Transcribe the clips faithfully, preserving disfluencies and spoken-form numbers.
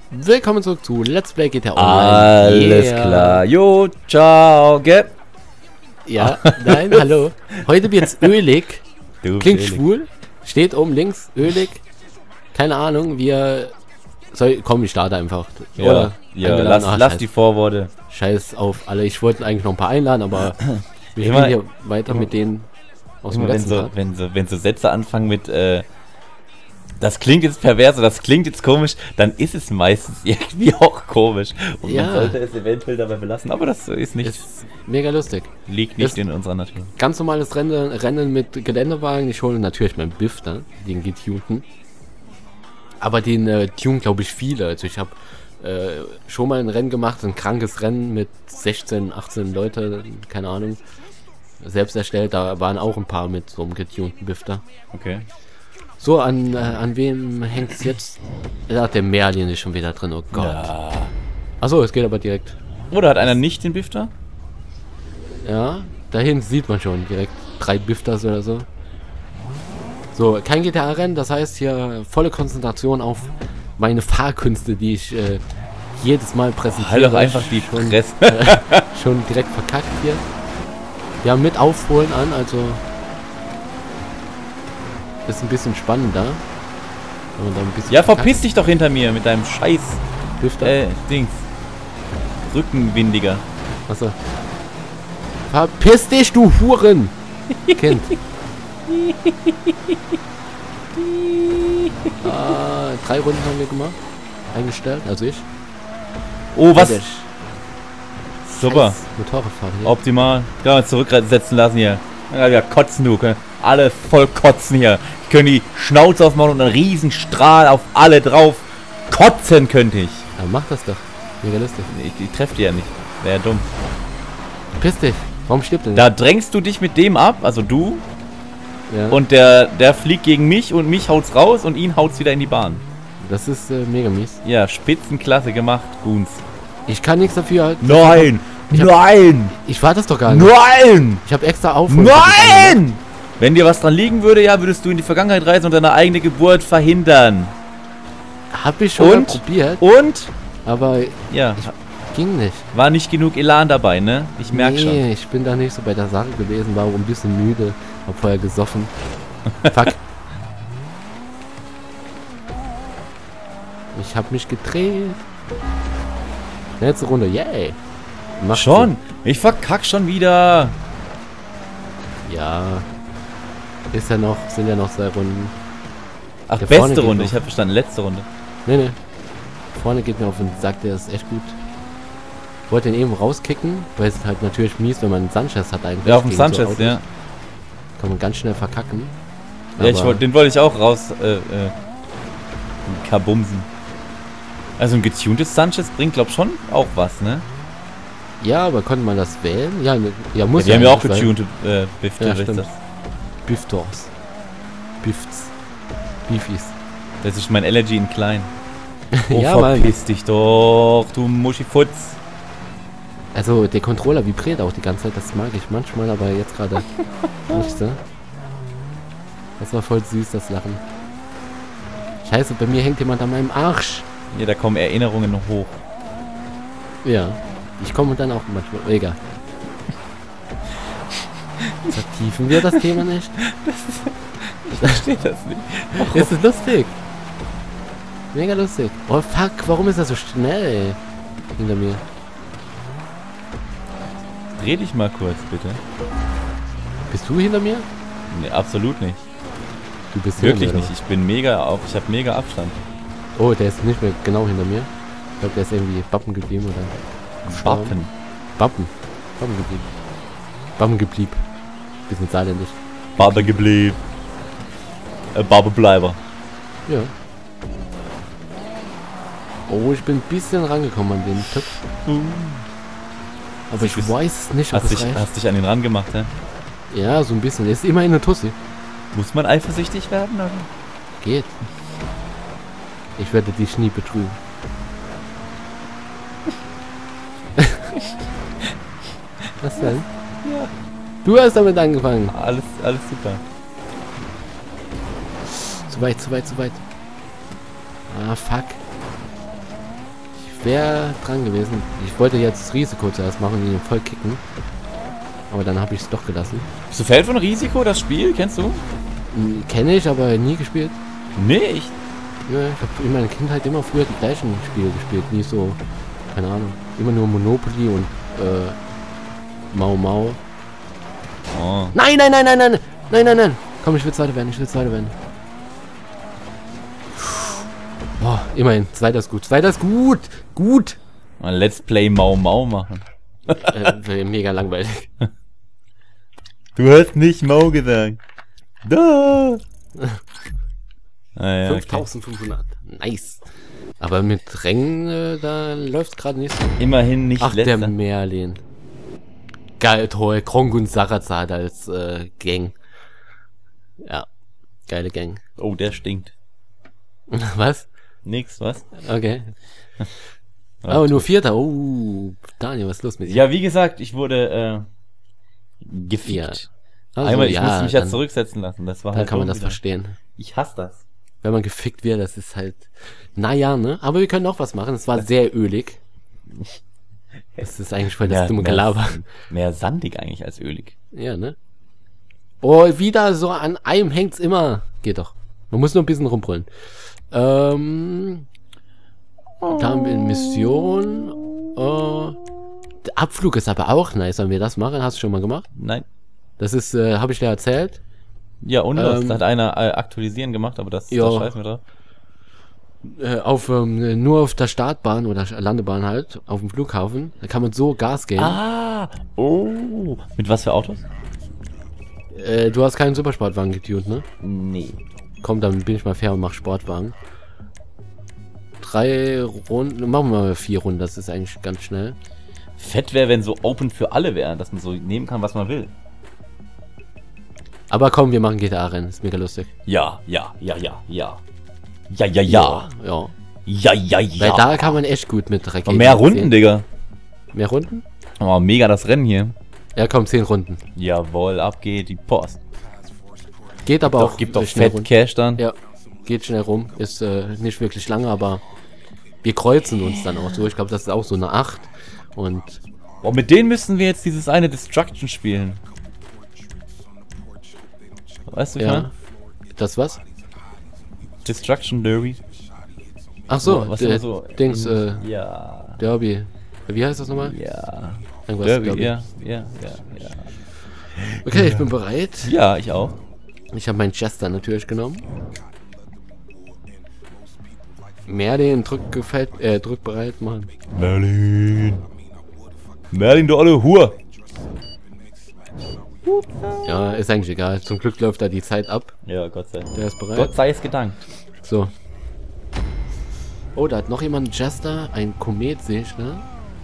Willkommen zurück zu Let's Play G T A Online. Alles yeah. klar. Jo, ciao, gell? Ja, nein, hallo. Heute wird's ölig. Du Klingt ölig. schwul. Steht oben links, ölig. Keine Ahnung, wir... Soll, komm, ich starte einfach. Ja, Oder? ja Eingeladen. lass, Ach, lass scheiß, die Vorworte. Scheiß auf alle. Ich wollte eigentlich noch ein paar einladen, aber wir Immer- spielen hier weiter mit denen aus dem Immer wenn letzten so, Part. wenn, so, wenn so Sätze anfangen mit, äh, das klingt jetzt pervers oder das klingt jetzt komisch, dann ist es meistens irgendwie auch komisch. Und Ja. man sollte es eventuell dabei belassen, aber das ist nicht, Ist mega lustig. liegt nicht ist- in unserer Natur. Ganz normales Rennen, Rennen mit Geländewagen. Ich hole natürlich meinen Biff da, den getunten. Aber den äh, tun, glaube ich, viele. Also ich habe äh, schon mal ein Rennen gemacht, ein krankes Rennen mit sechzehn, achtzehn Leute, keine Ahnung. Selbst erstellt, da waren auch ein paar mit so einem getunten Biff da. Okay. So, an, äh, an wem hängt es jetzt? Ja, der Merlin ist schon wieder drin, oh Gott. Ja. Achso, es geht aber direkt. Oder hat einer nicht den Biff da? Ja, dahin sieht man schon direkt drei Bifters oder so. So, kein G T A-Rennen, das heißt hier volle Konzentration auf meine Fahrkünste, die ich äh, jedes Mal präsentiere. Halt doch einfach die schon, Fresse. äh, schon direkt verkackt hier. Ja, mit Aufholen an, also ist ein bisschen spannender. Wenn man da ein bisschen Ja, verkackt. verpiss dich doch hinter mir mit deinem scheiß, Bifter. äh, Dings. Rückenwindiger. Achso. Verpiss dich, du Huren! Kind. ah, drei Runden haben wir gemacht. Eingestellt, also ich. Oh, was? Ja, der Super. Scheiß Motorradfahrer hier. Optimal. Kann man zurücksetzen lassen hier. Ja, ja, kotzen du. Können alle voll kotzen hier. Ich könnte die Schnauze aufmachen und einen riesen Strahl auf alle drauf. Kotzen könnte ich. Ja, mach das doch. Mega lustig. Ich, ich treffe die ja nicht. Wäre ja dumm. Piss dich. Warum stirbt denn? Da drängst du dich mit dem ab, also du, Ja, und der, der fliegt gegen mich und mich haut's raus und ihn haut's wieder in die Bahn. das ist äh, mega mies. Ja, Spitzenklasse gemacht, Goons. Ich kann nichts dafür. halt- Nein! Ich hab- Nein! Ich war das doch gar nicht. Nein! Ich habe extra auf. Nein! Wenn dir was dran liegen würde, ja, würdest du in die Vergangenheit reisen und deine eigene Geburt verhindern. Hab ich schon mal Und? probiert, Und? aber Ja, ging nicht. war nicht genug Elan dabei, ne? Ich merk nee, schon. ich bin da nicht so bei der Sache gewesen, war auch ein bisschen müde, hab vorher gesoffen. Fuck. Ich hab mich gedreht. Letzte Runde, yay. Mach Schon? Ich verkack schon wieder. sie. Ja. Ist ja noch, sind ja noch zwei Runden. Ach, Der vorne beste geht Runde. noch. Ich habe verstanden, letzte Runde. Nee, nee. Vorne geht mir auf den Sack, der ist echt gut. Ich wollte den eben rauskicken, weil es halt natürlich mies, wenn man einen Sanchez hat eigentlich. Ja, auf dem gegen so Sanchez, Autos. ja. Kann man ganz schnell verkacken. Ja, ich Aber- wollt, den wollte ich auch raus, äh, äh, kabumsen. Also ein getuntes Sanchez bringt, glaub schon auch was, ne? Ja, aber konnte man das wählen? Ja, ne, ja muss Ja, die haben ja auch eigentlich, weil- getunte äh, Bifte, Ja, ist stimmt. das. Biftors. Bifts. Beefies. Das ist mein Allergy in klein. Oh, Ja, Mann. verpiss dich doch, du Muschifutz. Also der Controller vibriert auch die ganze Zeit, das mag ich manchmal, aber jetzt gerade nicht so. Das war voll süß, das Lachen. Scheiße, bei mir hängt jemand an meinem Arsch. Ja, da kommen Erinnerungen noch hoch. Ja. Ich komme dann auch manchmal. Oh, egal. Vertiefen wir das Thema nicht? Ich verstehe das nicht. Es ist lustig. Mega lustig. Oh fuck, warum ist er so schnell hinter mir? Dreh dich mal kurz, bitte. Bist du hinter mir? Nee, absolut nicht. Du bist Wirklich hinter mir, nicht. Ich bin mega auf, ich habe mega Abstand. oder? Oh, der ist nicht mehr genau hinter mir. Ich glaube, der ist irgendwie Bappen geblieben oder. gestorben. Wappen. Bappen. Bappen geblieben. Bappen geblieben. Bisschen saarländisch. Barbe geblieben. Äh, Barbe bleiber. Ja. Oh, ich bin ein bisschen rangekommen an den Typ. Aber ich Bist- weiß nicht, ob Hast es dich, reicht. hast dich an den ran gemacht, hä? Ja, so ein bisschen. Er ist immerhin eine Tussi. Muss man eifersüchtig werden, oder? Geht. Ich werde dich nie betrügen. Was denn? Ja. Du hast damit angefangen. Alles, alles super. Zu weit, zu weit, zu weit. Ah, fuck. wäre dran gewesen. Ich wollte jetzt das Risiko zuerst machen und ihn voll kicken. Aber dann habe ich es doch gelassen. Bist du Fan von Risiko, das Spiel? Kennst du? Kenne ich, aber nie gespielt. Nicht. Ja, ich habe in meiner Kindheit immer früher die gleichen Spiele gespielt. Nie so, keine Ahnung. Immer nur Monopoly und äh, Mau Mau. Oh. Nein, nein, nein, nein, nein, nein, nein, nein. Komm, ich will Zweiter werden, ich will Zweiter werden. Boah, immerhin. Zweiter ist gut. Zweiter ist gut. Gut. Mal Let's Play Mau Mau machen. äh, mega langweilig. Du hast nicht Mau gesagt. Da. Ah, ja, fünftausendfünfhundert. Okay. Nice. Aber mit Rängen, äh, da läuft gerade nicht so. Immerhin nicht Ach, letzter. der Merlin. Geil, toll. Kronk und Sarazad als äh, Gang. Ja, geile Gang. Oh, der stinkt. Was? Nix, was? Okay. Aber nur Vierter. Oh, Daniel, was ist los mit dir? Ja, wie gesagt, ich wurde äh, gefickt. Ja. Also, Einmal, ich ja, musste mich ja dann, zurücksetzen lassen. Das war dann halt kann man dumm das wieder. verstehen. Ich hasse das. Wenn man gefickt wird, das ist halt... Naja, ne? Aber wir können noch was machen. Es war sehr ölig. Das ist eigentlich voll das Mehr, dumme mehr, Gelaber. mehr sandig eigentlich als ölig. Ja, ne? Oh, wieder so an einem hängt's immer. Geht doch. Man muss nur ein bisschen rumbrüllen. Ähm... Da haben wir eine Mission. Äh, der Abflug ist aber auch nice. Wenn wir das machen, hast du schon mal gemacht? Nein. Das ist, äh, habe ich dir erzählt. Ja, und was? Ähm, Da hat einer äh, aktualisieren gemacht, aber das, ja. das scheißen wir drauf. Äh, auf, ähm, nur auf der Startbahn oder Landebahn halt, auf dem Flughafen. Da kann man so Gas geben. Ah, oh. Mit was für Autos? Äh, du hast keinen Supersportwagen getunt, ne? Nee. Komm, dann bin ich mal fair und mach Sportwagen. Drei Runden, machen wir mal vier Runden, das ist eigentlich ganz schnell. Fett wäre, wenn so open für alle wäre, dass man so nehmen kann, was man will. Aber komm, wir machen G T A-Rennen, ist mega lustig. Ja, ja, ja, ja, ja. Ja, ja, ja. Ja. Ja, ja, ja. Weil da kann man echt gut mit Raketen. Und mehr Runden, sehen. Digga. Mehr Runden? Oh, mega das Rennen hier. Ja, komm, zehn Runden. Jawohl, ab geht die Post. Geht aber Doch, auch gibt doch schnell Fett rum. Cash dann. Ja, geht schnell rum. Ist äh, nicht wirklich lange, aber wir kreuzen uns dann auch so. Ich glaube, das ist auch so eine acht. Und Boah, mit denen müssten wir jetzt dieses eine Destruction spielen. Weißt du, ich ja. meine? Das was? Destruction Derby. Ach so, was der immer so Dings, äh, Ja. Derby. Wie heißt das nochmal? Ja. Irgendwas Derby, ja, ja, ja, ja. Okay, ich bin bereit. Ja, ich auch. Ich habe meinen Chester natürlich genommen. Merlin, drück gefällt, äh, drück bereit, Mann. Merlin. Merlin, du olle Hure. Ja, ist eigentlich egal. Zum Glück läuft da die Zeit ab. Ja, Gott sei Dank. Der ist bereit. Gott sei es gedankt. So. Oh, da hat noch jemand einen Chester. Ein Komet sehe ich, ne?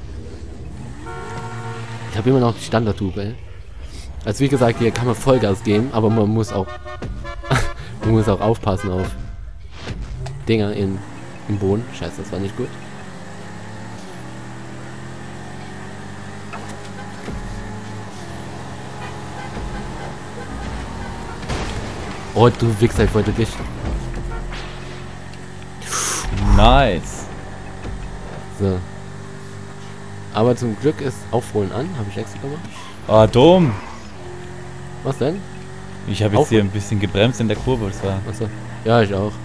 Ich habe immer noch die Standardtube, ey. Also wie gesagt, hier kann man Vollgas geben, aber man muss auch man muss auch aufpassen auf Dinger in, im Boden. Scheiße, das war nicht gut. Oh, du Wichser, ich wollte dich. Nice. So. Aber zum Glück ist Aufholen an. Habe ich extra gemacht. Oh, dumm. Was denn? Ich habe jetzt Auf- hier ein bisschen gebremst in der Kurve. Das war Achso. Ja, ich auch.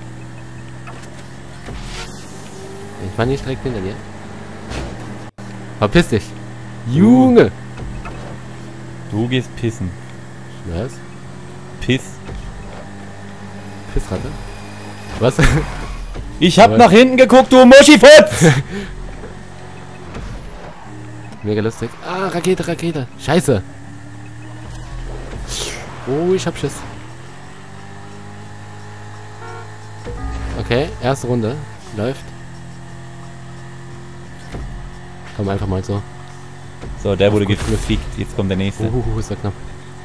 Ich war nicht direkt hinter dir. Verpiss dich. Junge! Du gehst pissen. Was? Piss. Pissratte? Was? Ich hab Aber- nach hinten geguckt, du Muschifutz! Mega lustig. Ah, Rakete, Rakete. Scheiße. Oh, ich hab Schiss. Okay, erste Runde. Läuft. Komm einfach mal so. So, der wurde Auf gut Glück. gefickt. Jetzt kommt der nächste. Uh, ist ja knapp.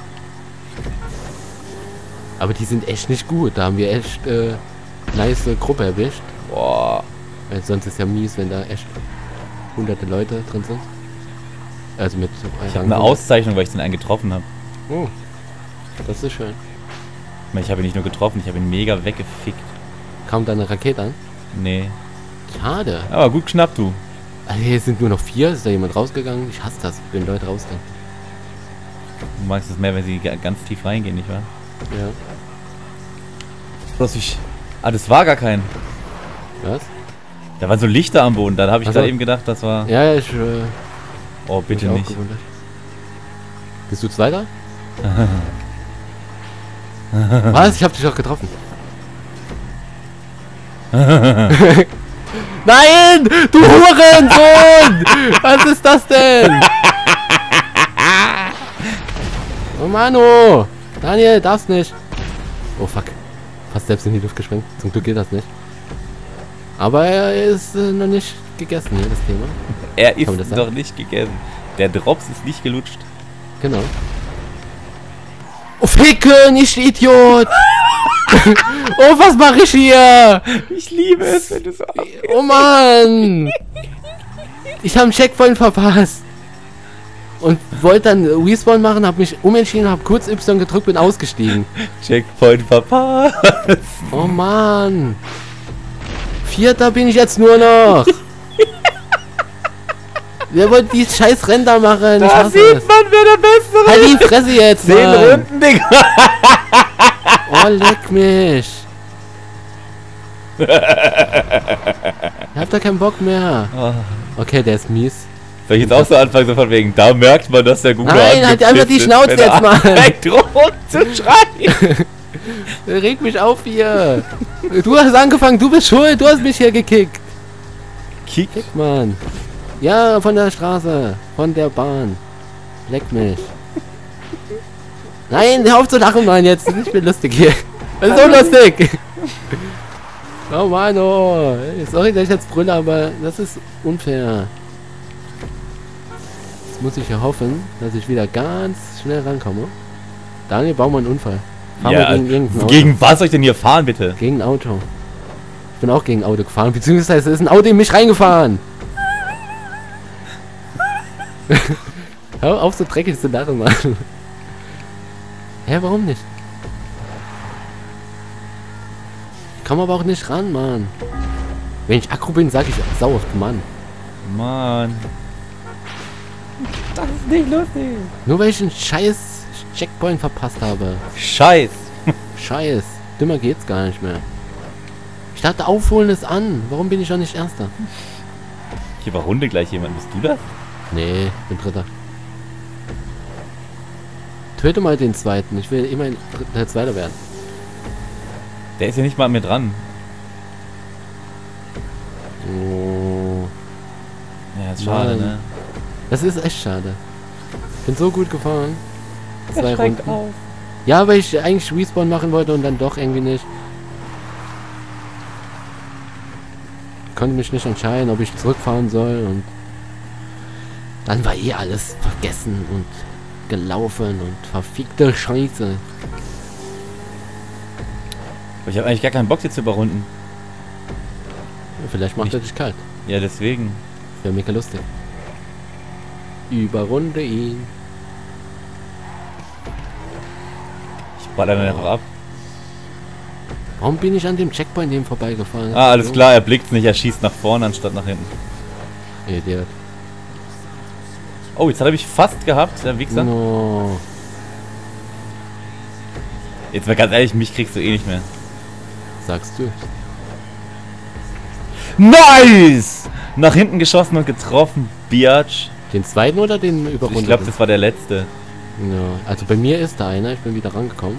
Aber die sind echt nicht gut. Da haben wir echt äh, nice Gruppe erwischt. Boah. Weil sonst ist ja mies, wenn da echt hunderte Leute drin sind. Also mit Ich habe eine Auszeichnung, weil ich den einen getroffen habe. Oh, das ist schön. Ich meine, ich habe ihn nicht nur getroffen, ich habe ihn mega weggefickt. Kam da eine Rakete an? Nee. Schade. Aber gut knapp, du. Also hier sind nur noch vier. Ist da jemand rausgegangen? Ich hasse das, wenn Leute rausgehen. Du magst es mehr, wenn sie ga- ganz tief reingehen, nicht wahr? Ja. Bloß ich. Ah, das war gar kein. Was? Da waren so Lichter am Boden. Da habe ich Ach so. gerade eben gedacht, das war. Ja, ja, ich... Äh, Oh, bitte mich auch nicht. gewundert. Bist du Zweiter? Was? Ich hab dich doch getroffen. Nein! Du Hurensohn! Was ist das denn? Oh Mano! Daniel, darfst nicht. Oh fuck. Fast selbst in die Luft gesprengt. Zum Glück geht das nicht. Aber er ist äh, noch nicht gegessen hier, das Thema. Er ist Kann man das noch sagen? nicht gegessen. Der Drops ist nicht gelutscht. Genau. Oh Ficke, nicht Idiot! Oh, was mache ich hier? Ich liebe es, wenn du so abgehst. Oh Mann! Ich habe einen Checkpoint verpasst. Und wollte dann Respawn machen, habe mich umentschieden, habe kurz Y gedrückt, bin ausgestiegen. Checkpoint verpasst. Oh Mann! Vierter bin ich jetzt nur noch! Wer wollte die scheiß Ränder machen? Ich Da hasse sieht es. man, wer der Beste Halt ist. die Fresse jetzt, Zehn Mann! Runden, Digga. Oh, leck mich! Ich hab da keinen Bock mehr. Oh. Okay, der ist mies. Soll ich jetzt auch so anfangen, so von wegen, da merkt man, dass der gute Nein, halt einfach die Schnauze jetzt mal. Direkt rum zu schreien. Reg mich auf hier. Du hast angefangen, du bist schuld, du hast mich hier gekickt. Kick. Kick, Mann. Ja, von der Straße, von der Bahn. Leck mich. Nein, hör auf zu lachen, Mann, jetzt. Ich bin lustig hier. Das ist so lustig. Oh Mann, oh. Sorry, dass ich jetzt brülle, aber das ist unfair. Jetzt muss ich ja hoffen, dass ich wieder ganz schnell rankomme. Daniel, bau mal einen Unfall. Fahr Ja, mal gegen irgendein Auto. gegen was soll ich denn hier fahren, bitte? Gegen ein Auto. Ich bin auch gegen ein Auto gefahren, beziehungsweise ist ein Auto in mich reingefahren. Hör auf, so dreckig zu lachen, Mann. Hä, warum nicht? Ich komm aber auch nicht ran, Mann. Wenn ich aggro bin, sag ich sau oft Mann. Mann. Das ist nicht lustig. Nur weil ich einen scheiß Checkpoint verpasst habe. Scheiß. Scheiß. Dümmer geht's gar nicht mehr. Ich dachte, aufholen ist an. Warum bin ich noch nicht Erster? Hier war Runde gleich jemand. Bist du das? Nee, ich bin Dritter. Töte mal den Zweiten. Ich will immerhin der Zweiter werden. Der ist ja nicht mal an mir dran. Oh. Ja, ist schade, Mann. ne? Das ist echt schade. Bin so gut gefahren. Zwei Runden. auf. Ja, weil ich eigentlich Respawn machen wollte und dann doch irgendwie nicht. Konnte mich nicht entscheiden, ob ich zurückfahren soll und dann war eh alles vergessen und gelaufen und verfickte Scheiße. Aber ich habe eigentlich gar keinen Bock, jetzt zu überrunden. Ja, vielleicht macht Nicht- er dich kalt. Ja, deswegen. Wäre mega lustig. Überrunde ihn. Ich baller dann einfach ab. Warum bin ich an dem Checkpoint eben vorbeigefahren? Ah, alles klar, er blickt's nicht, er schießt nach vorne anstatt nach hinten. Idiot. Oh, jetzt hat er mich fast gehabt, der Wichser. No. Jetzt mal ganz ehrlich, mich kriegst du eh nicht mehr. Sagst du. Nice! Nach hinten geschossen und getroffen, Biatch. Den zweiten oder den Überrunde? Ich glaube, das war der letzte. Ja, also bei mir ist da einer, ich bin wieder rangekommen.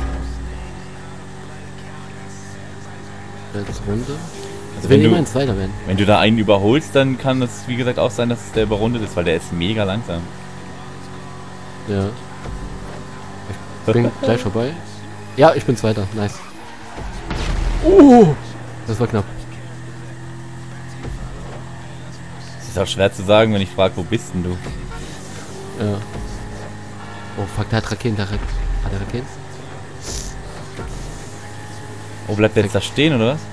Letzte Runde. Also Ich will wenn, immer du, ein Zweiter werden. wenn du da einen überholst, dann kann es wie gesagt auch sein, dass es der überrundet ist, weil der ist mega langsam. Ja. Ich bin gleich vorbei. Ja, ich bin Zweiter. Nice. Uh, das war knapp. Es ist auch schwer zu sagen, wenn ich frage, wo bist denn du? Ja. Oh fuck, der hat Raketen, der hat, hat er Raketen? Oh, bleibt der jetzt da stehen, oder was?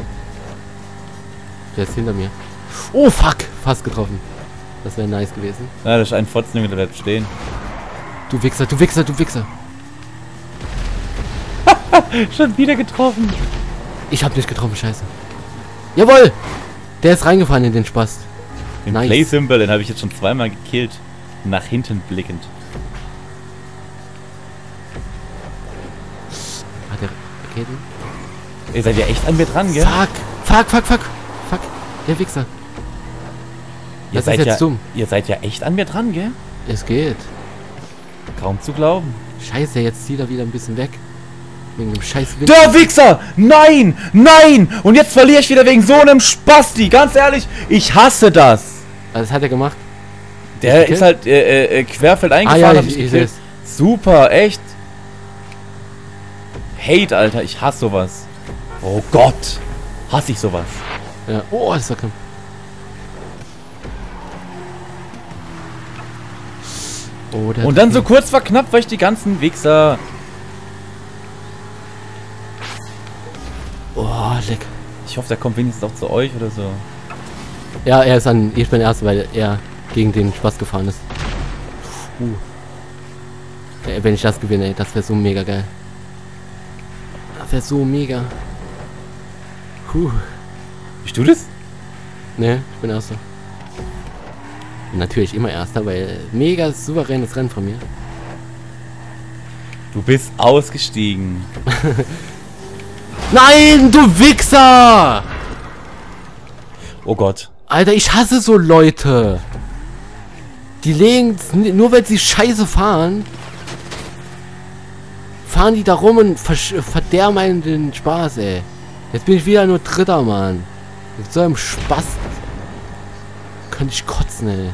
Der ist hinter mir. Oh fuck, fast getroffen. Das wäre nice gewesen. Na, das ist ein Fotzen, der bleibt stehen. Du Wichser, du Wichser, du Wichser. Schon wieder getroffen. Ich hab nicht getroffen, scheiße. Jawohl! Der ist reingefahren in den Spast. Den Nice. Play-Symbol, den habe ich jetzt schon zweimal gekillt. Nach hinten blickend. Hat der Raketen? Ihr seid ja echt an mir dran, gell? Fuck! Fuck, fuck, fuck! Fuck! Der Wichser! Ihr Das seid ist jetzt ja, dumm. Ihr seid ja echt an mir dran, gell? Es geht. Kaum zu glauben. Scheiße, jetzt zieht er wieder ein bisschen weg. Wegen dem scheiß Wind. Der Wichser! Nein! Nein! Und jetzt verliere ich wieder wegen so einem Spasti. Ganz ehrlich, ich hasse das. Also, das hat er gemacht. Der Okay. ist halt äh, äh, querfeld Ah eingefahren. ja, hab ich, ich gekillt. seh's. Super, echt. Hate, Alter. Ich hasse sowas. Oh Gott. Hasse ich sowas. Ja. Oh, das war knapp. Oh, der Und dann so kurz vor knapp, weil ich die ganzen Wichser... Oh, leck. Ich hoffe, der kommt wenigstens auch zu euch oder so. Ja, er ist an. Ich bin der Erste, weil er gegen den Spaß gefahren ist. Uh. Ja, wenn ich das gewinne, ey, das wäre so mega geil. Das wäre so mega. Puh. Bist du das? Ne, ich bin Erster. Bin natürlich immer Erster, weil mega souveränes Rennen von mir. Du bist ausgestiegen. Nein, du Wichser! Oh Gott. Alter, ich hasse so Leute. Die legen, nur weil sie scheiße fahren, fahren die da rum und versch- verderben einen den Spaß, ey. Jetzt bin ich wieder nur Dritter, Mann. Mit so einem Spaß. Könnte ich kotzen, ey.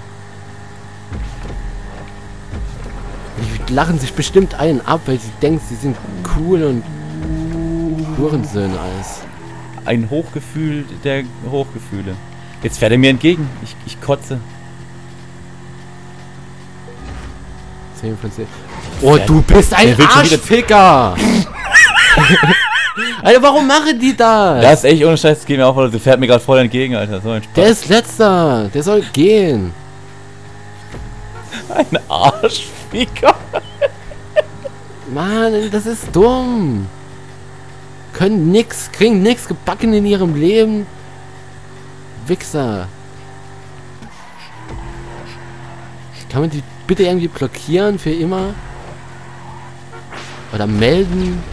Die lachen sich bestimmt einen ab, weil sie denken, sie sind cool und Hurensöhne alles. Ein Hochgefühl der Hochgefühle. Jetzt fährt er mir entgegen. Ich, ich kotze. zehn von zehn. Oh, Der- du bist ein der will schon wieder- Arschficker! Alter, warum machen die das? Das ist echt ohne Scheiß. Das geht mir auch, der fährt mir gerade voll entgegen, Alter. So ein Spaß. Der ist letzter. Der soll gehen. Ein Arschficker. Mann, das ist dumm. Können nix, kriegen nix gebacken in ihrem Leben. Wichser. Kann man die bitte irgendwie blockieren für immer? Oder melden?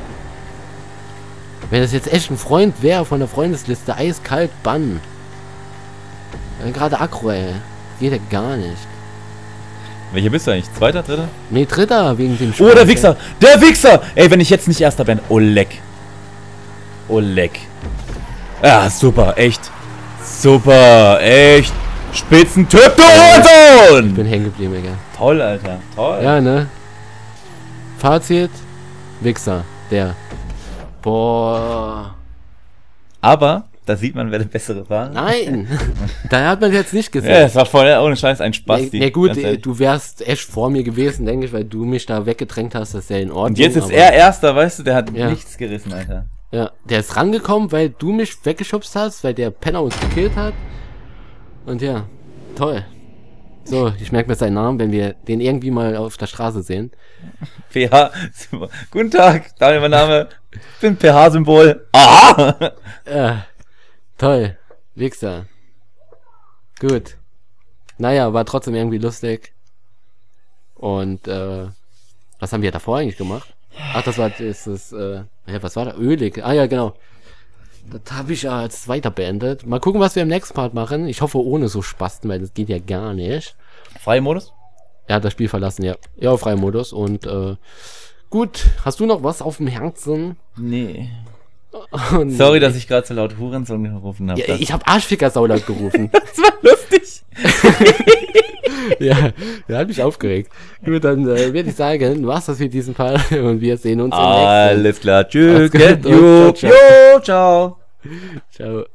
Wenn das jetzt echt ein Freund wäre von der Freundesliste, eiskalt bannen. Ja, gerade aggro, ey. Geht ja gar nicht. Welcher bist du eigentlich? Zweiter, dritter? Nee, dritter wegen dem Oh, der Spaß, Wichser! Der Wichser! Ey, wenn ich jetzt nicht Erster bin. Oh, leck. Oh, leck. Ja, super. Echt. Super. Echt. Spitzentyp, du Ich Hurensohn! bin hängen geblieben, egal. Toll, Alter. Toll. Ja, ne? Fazit. Wichser. Der. Boah. Aber, da sieht man, wer der Bessere war. Nein. Da hat man jetzt nicht Ja, gesehen. es war voll, ohne Scheiß, ein Spaß. Ja, ja gut, äh, du wärst echt vor mir gewesen, denke ich, weil du mich da weggedrängt hast, das ist ja in Ordnung. Und jetzt ist aber- er Erster, weißt du, der hat Ja. nichts gerissen, Alter. Ja, der ist rangekommen, weil du mich weggeschubst hast, weil der Penner uns gekillt hat. Und ja, toll. So, ich merke mir seinen Namen, wenn wir den irgendwie mal auf der Straße sehen. P H. Guten Tag, Daniel, mein Name. Ich bin P H-Symbol. Aha! Ja, toll. Wichser. Gut. Naja, war trotzdem irgendwie lustig. Und, äh, was haben wir davor eigentlich gemacht? Ach, das war, ist das, äh, ja, was war da? Ölig. Ah, ja, genau. Das habe ich ja als weiter beendet. Mal gucken, was wir im nächsten Part machen. Ich hoffe, ohne so Spasten, weil das geht ja gar nicht. Freie Modus? Er hat das Spiel verlassen, ja. Ja, Freimodus. Und, äh, gut. Hast du noch was auf dem Herzen? Nee. Und Sorry, dass ich gerade so laut Hurensohn gerufen habe. Ja, ich habe Arschficker saulaut gerufen. Das war lustig. Ja, der hat mich aufgeregt. Gut, dann äh, würde ich sagen, war's das für diesen Fall und wir sehen uns im nächsten. Alles klar. Tschüss. Macht's gut Jo, und ciao, ciao. jo, ciao. Ciao.